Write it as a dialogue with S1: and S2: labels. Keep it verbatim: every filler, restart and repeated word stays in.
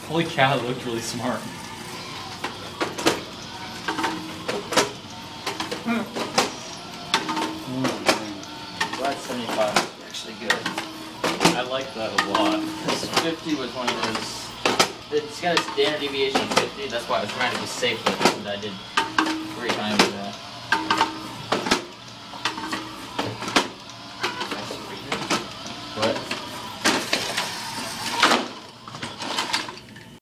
S1: Holy cow, that looked really smart.
S2: Hmm. Mm. Glad seventy-five is actually good.
S1: I like that a lot.
S2: Because fifty was one of those. It's got a standard deviation of fifty, that's why I was trying to be safe with it, and I did three times that.